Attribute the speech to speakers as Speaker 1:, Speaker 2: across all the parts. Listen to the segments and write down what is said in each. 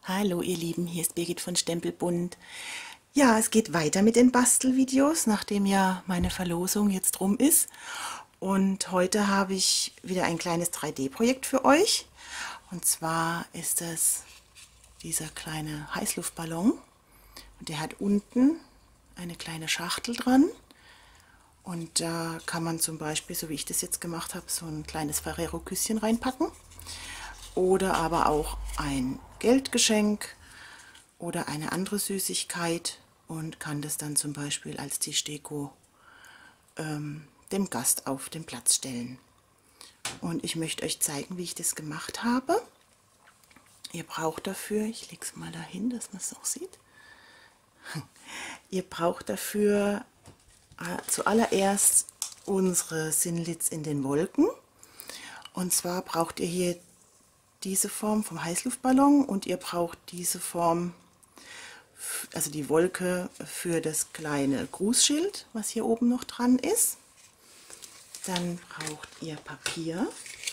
Speaker 1: Hallo ihr Lieben, hier ist Birgit von Stempelbund. Ja, es geht weiter mit den Bastelvideos, nachdem ja meine Verlosung jetzt rum ist. Und heute habe ich wieder ein kleines 3D-Projekt für euch. Und zwar ist es dieser kleine Heißluftballon. Und der hat unten eine kleine Schachtel dran. Und da kann man zum Beispiel, so wie ich das jetzt gemacht habe, so ein kleines Ferrero-Küsschen reinpacken. Oder aber auch ein Geldgeschenk oder eine andere Süßigkeit und kann das dann zum Beispiel als Tischdeko dem Gast auf den Platz stellen. Und ich möchte euch zeigen, wie ich das gemacht habe. Ihr braucht dafür, ich lege es mal dahin, dass man es auch sieht. Ihr braucht dafür zuallererst unsere Sinnlitz in den Wolken. Und zwar braucht ihr hier diese Form vom Heißluftballon und ihr braucht diese Form, also die Wolke für das kleine Grußschild, was hier oben noch dran ist. Dann braucht ihr Papier,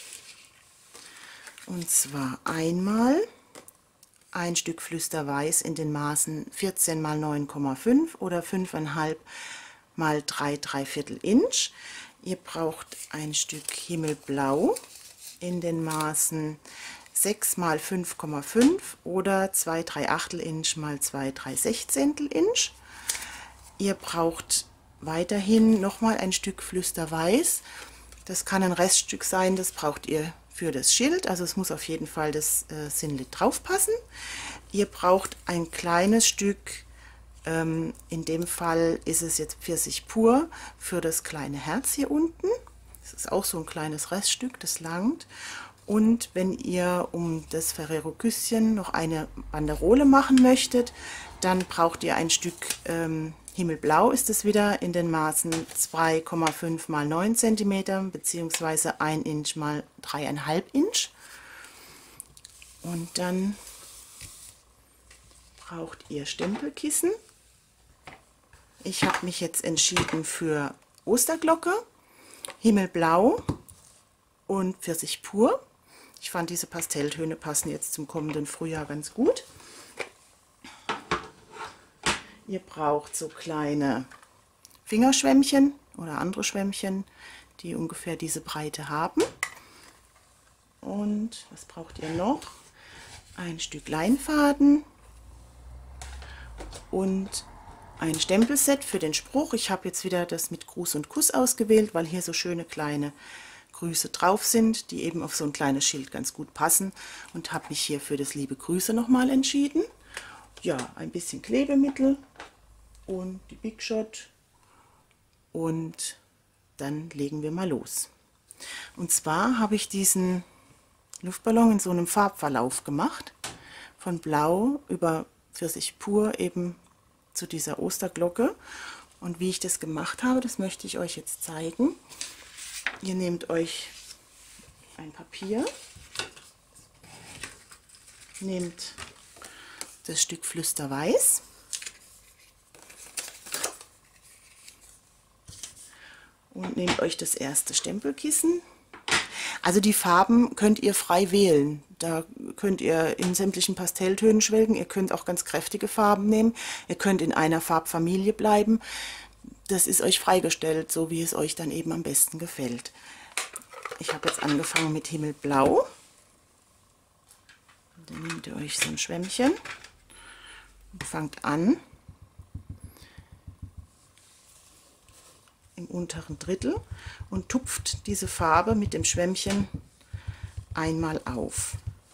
Speaker 1: und zwar einmal ein Stück Flüsterweiß in den Maßen 14 x 9,5 oder 5,5 x 3,75 Inch. Ihr braucht ein Stück Himmelblau in den Maßen 6 x 5,5 oder 2,3 Inch x 2,3 Inch. Ihr braucht weiterhin nochmal ein Stück Flüsterweiß. Das kann ein Reststück sein, das braucht ihr für das Schild, also es muss auf jeden Fall das Sinnlied drauf passen. Ihr braucht ein kleines Stück, in dem Fall ist es jetzt Pfirsich pur, für das kleine Herz hier unten. Das ist auch so ein kleines Reststück, das langt. Und wenn ihr um das Ferrero-Küsschen noch eine Banderole machen möchtet, dann braucht ihr ein Stück Himmelblau, ist es wieder in den Maßen 2,5 x 9 cm bzw. 1 Inch x 3,5 Inch. Und dann braucht ihr Stempelkissen. Ich habe mich jetzt entschieden für Osterglocke, Himmelblau und Pfirsich pur. Ich fand, diese Pastelltöne passen jetzt zum kommenden Frühjahr ganz gut. Ihr braucht so kleine Fingerschwämmchen oder andere Schwämmchen, die ungefähr diese Breite haben. Und was braucht ihr noch? Ein Stück Leinfaden und ein Stempelset für den Spruch. Ich habe jetzt wieder das mit Gruß und Kuss ausgewählt, weil hier so schöne kleine Grüße drauf sind, die eben auf so ein kleines Schild ganz gut passen, und habe mich hier für das liebe Grüße nochmal entschieden. Ja, ein bisschen Klebemittel und die Big Shot, und dann legen wir mal los. Und zwar habe ich diesen Luftballon in so einem Farbverlauf gemacht, von Blau über Pfirsich pur eben zu dieser Osterglocke. Und wie ich das gemacht habe, das möchte ich euch jetzt zeigen. Ihr nehmt euch ein Papier, nehmt das Stück Flüsterweiß und nehmt euch das erste Stempelkissen. Also die Farben könnt ihr frei wählen. Da könnt ihr in sämtlichen Pastelltönen schwelgen. Ihr könnt auch ganz kräftige Farben nehmen. Ihr könnt in einer Farbfamilie bleiben. Das ist euch freigestellt, so wie es euch dann eben am besten gefällt. Ich habe jetzt angefangen mit Himmelblau. Und dann nehmt ihr euch so ein Schwämmchen und fangt an im unteren Drittel und tupft diese Farbe mit dem Schwämmchen einmal auf.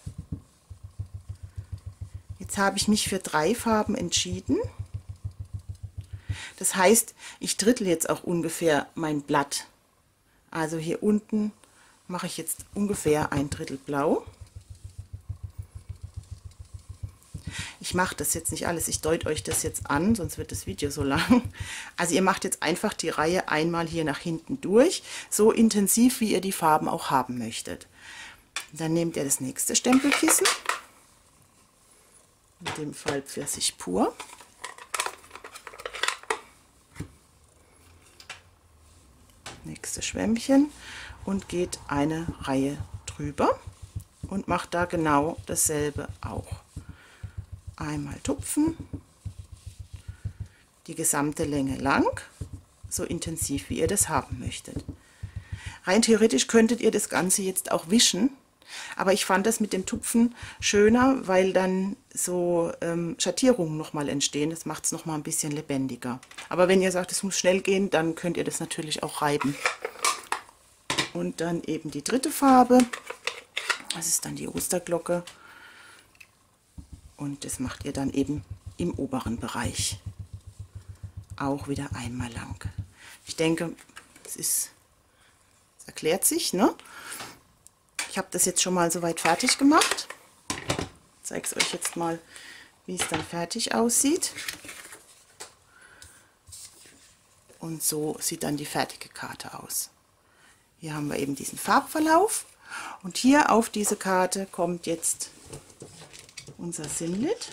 Speaker 1: Jetzt habe ich mich für 3 Farben entschieden. Das heißt, ich drittel jetzt auch ungefähr mein Blatt. Also hier unten mache ich jetzt ungefähr 1/3 Blau. Ich mache das jetzt nicht alles, ich deute euch das jetzt an, sonst wird das Video so lang. Also ihr macht jetzt einfach die Reihe einmal hier nach hinten durch, so intensiv wie ihr die Farben auch haben möchtet. Dann nehmt ihr das nächste Stempelkissen, in dem Fall Pfirsich pur. Nächste Schwämmchen und geht eine Reihe drüber und macht da genau dasselbe auch. Einmal tupfen, die gesamte Länge lang, so intensiv wie ihr das haben möchtet. Rein theoretisch könntet ihr das Ganze jetzt auch wischen, aber ich fand das mit dem Tupfen schöner, weil dann so Schattierungen nochmal entstehen. Das macht es nochmal ein bisschen lebendiger. Aber wenn ihr sagt, es muss schnell gehen, dann könnt ihr das natürlich auch reiben. Und dann eben die dritte Farbe, das ist dann die Osterglocke. Und das macht ihr dann eben im oberen Bereich. Auch wieder einmal lang. Ich denke, es erklärt sich, ne? Ich habe das jetzt schon mal soweit fertig gemacht. Ich zeige es euch jetzt mal, wie es dann fertig aussieht. Und so sieht dann die fertige Karte aus. Hier haben wir eben diesen Farbverlauf. Und hier auf diese Karte kommt jetzt unser Simlit,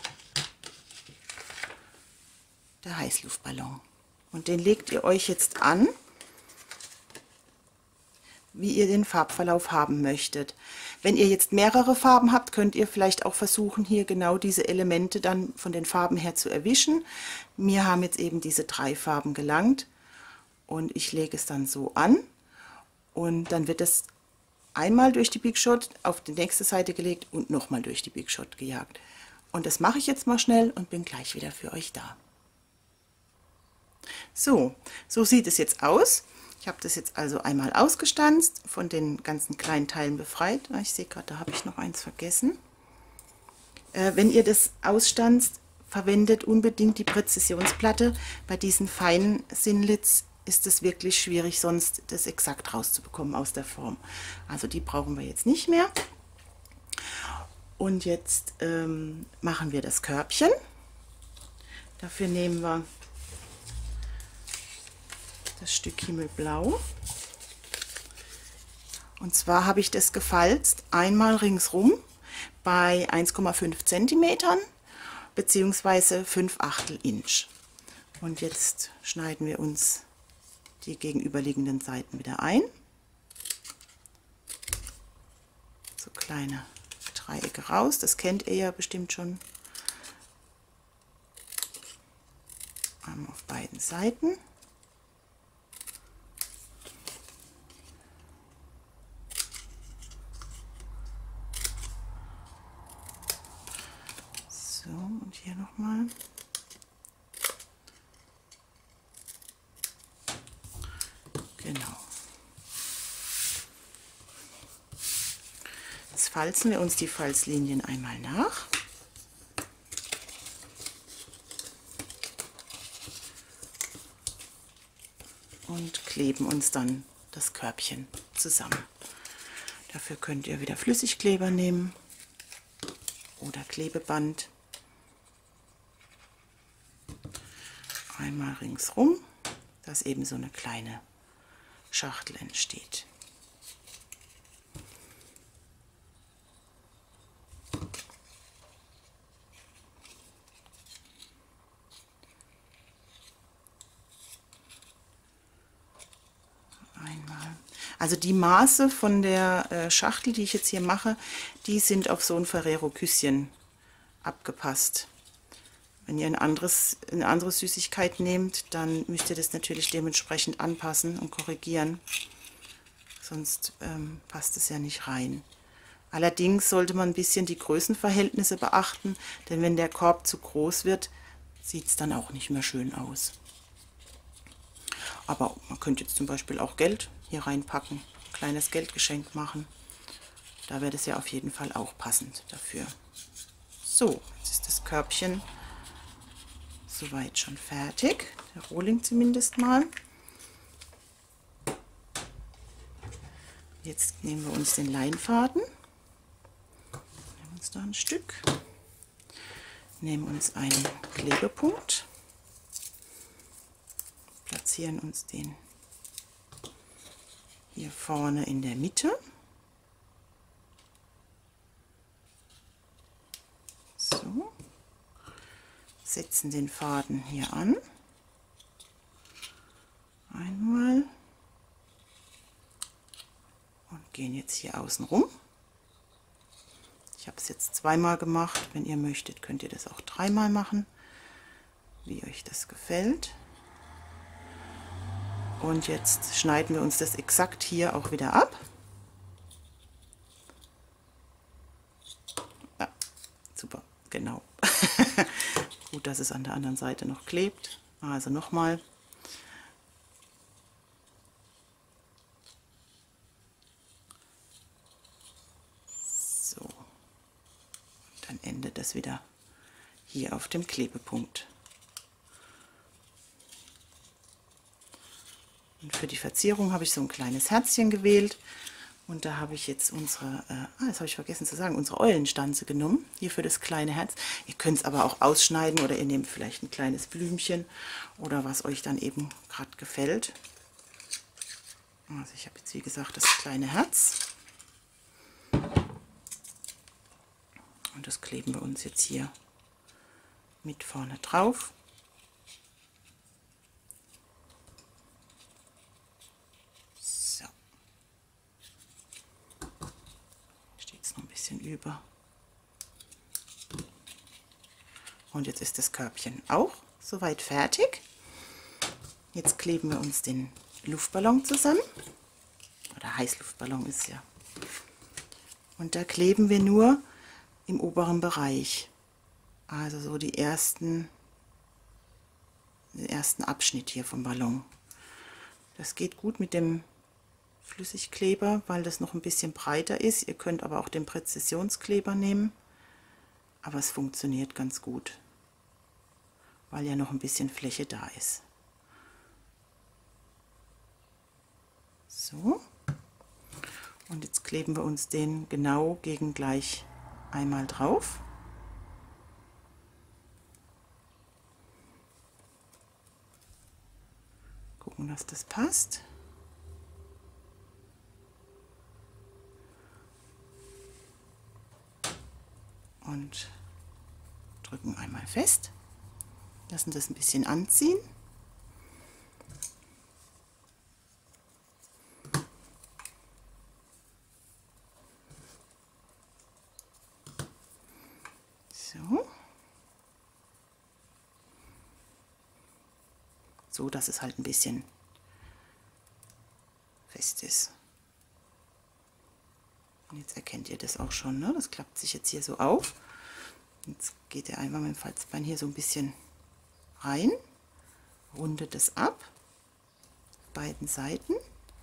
Speaker 1: der Heißluftballon. Und den legt ihr euch jetzt an, wie ihr den Farbverlauf haben möchtet. Wenn ihr jetzt mehrere Farben habt, könnt ihr vielleicht auch versuchen, hier genau diese Elemente dann von den Farben her zu erwischen. Mir haben jetzt eben diese 3 Farben gelangt und ich lege es dann so an und dann wird es einmal durch die Big Shot auf die nächste Seite gelegt und nochmal durch die Big Shot gejagt. Und das mache ich jetzt mal schnell und bin gleich wieder für euch da. So sieht es jetzt aus. Ich habe das jetzt also einmal ausgestanzt, von den ganzen kleinen Teilen befreit. Ich sehe gerade, da habe ich noch eins vergessen. Wenn ihr das ausstanzt, verwendet unbedingt die Präzisionsplatte. Bei diesen feinen Simlits ist es wirklich schwierig, sonst das exakt rauszubekommen aus der Form. Also die brauchen wir jetzt nicht mehr. Und jetzt machen wir das Körbchen. Dafür nehmen wir das Stück Himmelblau. Und zwar habe ich das gefalzt einmal ringsrum bei 1,5 cm bzw. 5/8 Inch. Und jetzt schneiden wir uns die gegenüberliegenden Seiten wieder ein. So kleine Dreiecke raus, das kennt ihr ja bestimmt schon. Einmal auf beiden Seiten. So, und hier nochmal. Genau. Jetzt falzen wir uns die Falzlinien einmal nach. Und kleben uns dann das Körbchen zusammen. Dafür könnt ihr wieder Flüssigkleber nehmen oder Klebeband. Einmal ringsrum, dass eben so eine kleine Schachtel entsteht. Also die Maße von der Schachtel, die ich jetzt hier mache, die sind auf so ein Ferrero-Küsschen abgepasst. Wenn ihr eine andere Süßigkeit nehmt, dann müsst ihr das natürlich dementsprechend anpassen und korrigieren. Sonst passt es ja nicht rein. Allerdings sollte man ein bisschen die Größenverhältnisse beachten, denn wenn der Korb zu groß wird, sieht es dann auch nicht mehr schön aus. Aber man könnte jetzt zum Beispiel auch Geld hier reinpacken, ein kleines Geldgeschenk machen. Da wäre das ja auf jeden Fall auch passend dafür. So, jetzt ist das Körbchen soweit schon fertig, der Rohling zumindest mal. Jetzt nehmen wir uns den Leinfaden, nehmen uns da ein Stück, nehmen uns einen Klebepunkt, platzieren uns den hier vorne in der Mitte. So. Setzen den Faden hier an. Einmal. Und gehen jetzt hier außen rum. Ich habe es jetzt zweimal gemacht. Wenn ihr möchtet, könnt ihr das auch dreimal machen, wie euch das gefällt. Und jetzt schneiden wir uns das exakt hier auch wieder ab. Ja, super, genau. Gut, dass es an der anderen Seite noch klebt. Also nochmal. So. Dann endet das wieder hier auf dem Klebepunkt. Und für die Verzierung habe ich so ein kleines Herzchen gewählt. Und da habe ich jetzt unsere, das habe ich vergessen zu sagen, unsere Eulenstanze genommen, hier für das kleine Herz. Ihr könnt es aber auch ausschneiden oder ihr nehmt vielleicht ein kleines Blümchen oder was euch dann eben gerade gefällt. Also ich habe jetzt wie gesagt das kleine Herz. Und das kleben wir uns jetzt hier mit vorne drauf. Noch ein bisschen über. Und jetzt ist das Körbchen auch soweit fertig. Jetzt kleben wir uns den Luftballon zusammen. Oder Heißluftballon ist ja. Und da kleben wir nur im oberen Bereich. Also so den ersten Abschnitt hier vom Ballon. Das geht gut mit dem Flüssigkleber, weil das noch ein bisschen breiter ist. Ihr könnt aber auch den Präzisionskleber nehmen, aber es funktioniert ganz gut, weil ja noch ein bisschen Fläche da ist. So, und jetzt kleben wir uns den genau gegen gleich einmal drauf. Gucken, dass das passt. Und drücken einmal fest, lassen das ein bisschen anziehen. So, dass es halt ein bisschen fest ist. Und jetzt erkennt ihr das auch schon, ne? Das klappt sich jetzt hier so auf. Jetzt geht ihr einmal mit dem Falzbein hier so ein bisschen rein, rundet es ab, beiden Seiten.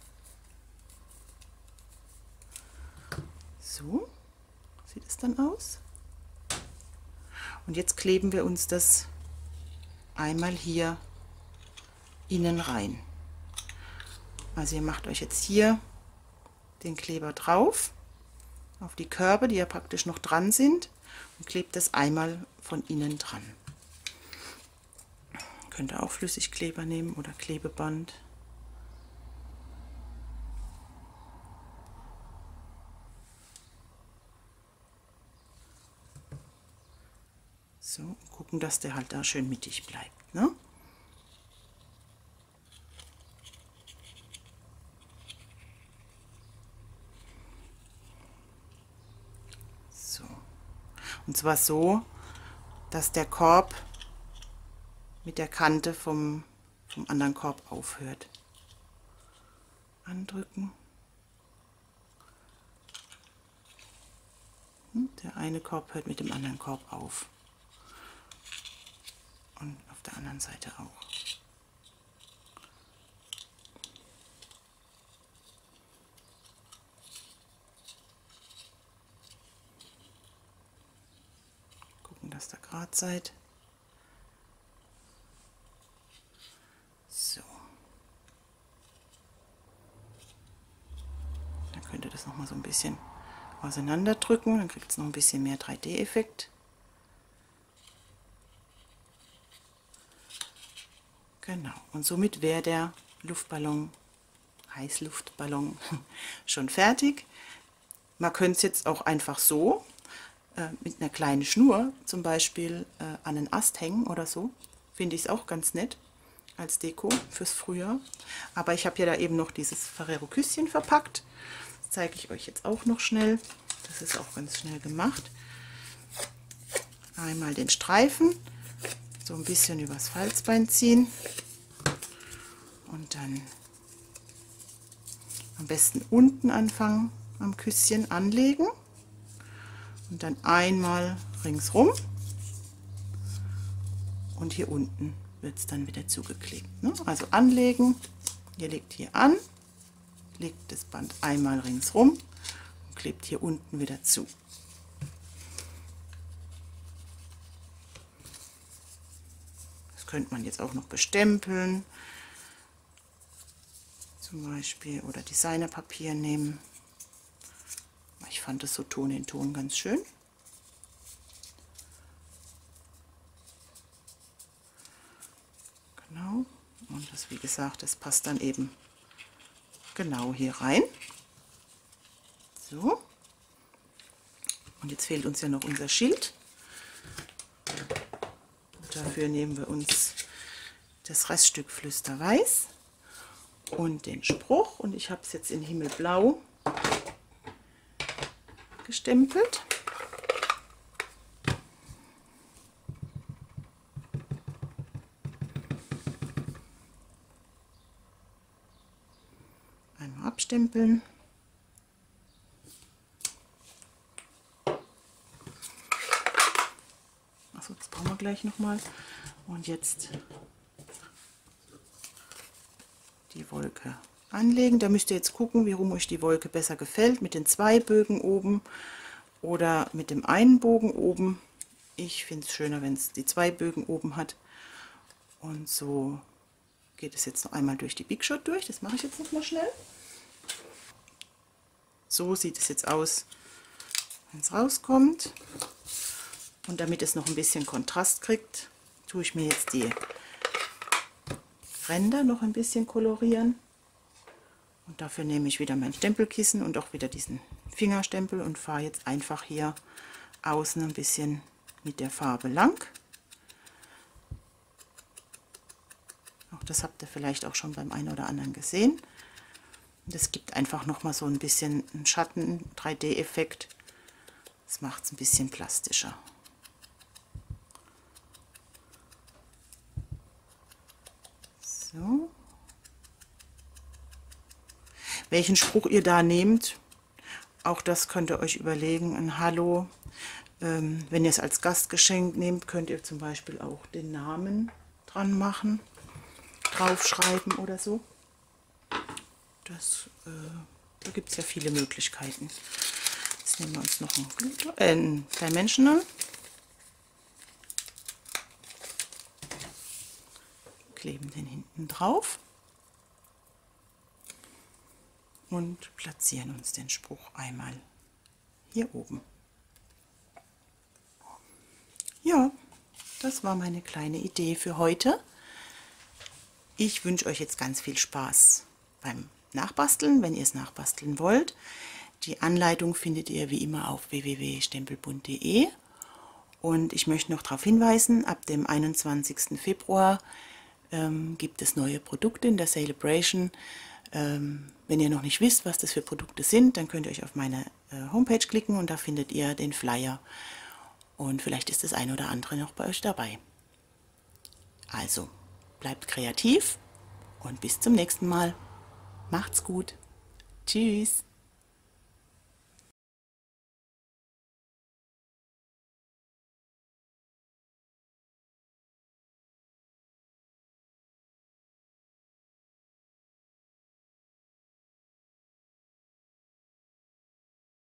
Speaker 1: So sieht es dann aus. Und jetzt kleben wir uns das einmal hier innen rein. Also ihr macht euch jetzt hier den Kleber drauf, auf die Körbe, die ja praktisch noch dran sind, und klebt das einmal von innen dran. Könnt ihr auch Flüssigkleber nehmen oder Klebeband. So, gucken, dass der halt da schön mittig bleibt, ne? So. Und zwar so, dass der Korb mit der Kante vom anderen Korb aufhört. Andrücken. Der eine Korb hört mit dem anderen Korb auf. Und auf der anderen Seite auch. Gucken, dass ihr gerade seid. So. Dann könnt ihr das noch mal so ein bisschen auseinanderdrücken, dann kriegt es noch ein bisschen mehr 3D-Effekt. Genau, und somit wäre der Luftballon, Heißluftballon, schon fertig. Man könnte es jetzt auch einfach so mit einer kleinen Schnur zum Beispiel an einen Ast hängen oder so. Finde ich es auch ganz nett als Deko fürs Frühjahr. Aber ich habe ja da eben noch dieses Ferrero Küsschen verpackt. Das zeige ich euch jetzt auch noch schnell. Das ist auch ganz schnell gemacht. Einmal den Streifen so ein bisschen übers Falzbein ziehen und dann am besten unten anfangen, am Küsschen anlegen und dann einmal ringsrum und hier unten wird es dann wieder zugeklebt. Ne? Also anlegen, ihr legt hier an, legt das Band einmal ringsrum und klebt hier unten wieder zu. Das könnte man jetzt auch noch bestempeln, zum Beispiel, oder Designerpapier nehmen. Ich fand das so Ton in Ton ganz schön. Genau, und das, wie gesagt, das passt dann eben genau hier rein. So, und jetzt fehlt uns ja noch unser Schild. Und dafür nehmen wir uns das Reststück Flüsterweiß und den Spruch, und ich habe es jetzt in Himmelblau gestempelt. Einmal abstempeln. Achso, das brauchen wir gleich nochmal. Und jetzt die Wolke anlegen. Da müsst ihr jetzt gucken, wie rum euch die Wolke besser gefällt. Mit den 2 Bögen oben oder mit dem einen Bogen oben. Ich finde es schöner, wenn es die 2 Bögen oben hat. Und so geht es jetzt noch einmal durch die Big Shot durch. Das mache ich jetzt noch mal schnell. So sieht es jetzt aus, wenn es rauskommt. Und damit es noch ein bisschen Kontrast kriegt, tue ich mir jetzt die Ränder noch ein bisschen kolorieren. Und dafür nehme ich wieder mein Stempelkissen und auch wieder diesen Fingerstempel und fahre jetzt einfach hier außen ein bisschen mit der Farbe lang. Auch das habt ihr vielleicht auch schon beim einen oder anderen gesehen. Und das gibt einfach noch mal so ein bisschen einen Schatten, 3D-Effekt. Das macht es ein bisschen plastischer. So. Welchen Spruch ihr da nehmt, auch das könnt ihr euch überlegen. Ein Hallo. Wenn ihr es als Gastgeschenk nehmt, könnt ihr zum Beispiel auch den Namen dran machen, draufschreiben oder so. Da gibt es ja viele Möglichkeiten. Jetzt nehmen wir uns noch ein Dimensional. Kleben den hinten drauf und platzieren uns den Spruch einmal hier oben. Ja, das war meine kleine Idee für heute. Ich wünsche euch jetzt ganz viel Spaß beim Nachbasteln, wenn ihr es nachbasteln wollt. Die Anleitung findet ihr wie immer auf www.stempelbund.de. Und ich möchte noch darauf hinweisen, ab dem 21. Februar gibt es neue Produkte in der Celebration. Wenn ihr noch nicht wisst, was das für Produkte sind, dann könnt ihr euch auf meine Homepage klicken und da findet ihr den Flyer. Und vielleicht ist das eine oder andere noch bei euch dabei. Also, bleibt kreativ und bis zum nächsten Mal. Macht's gut. Tschüss.